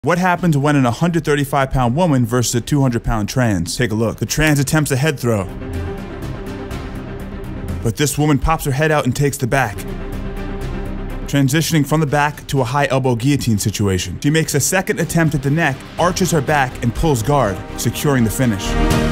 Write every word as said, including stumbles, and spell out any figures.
What happens when an one hundred thirty-five pound woman versus a two hundred pound trans? Take a look. The trans attempts a head throw, but this woman pops her head out and takes the back, transitioning from the back to a high elbow guillotine situation. She makes a second attempt at the neck, arches her back, and pulls guard, securing the finish.